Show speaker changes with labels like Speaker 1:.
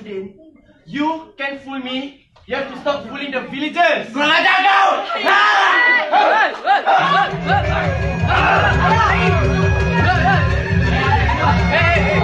Speaker 1: Presiden, you can fool me. You have to stop fooling the villagers.
Speaker 2: Kurang ajar kau!
Speaker 3: Hey!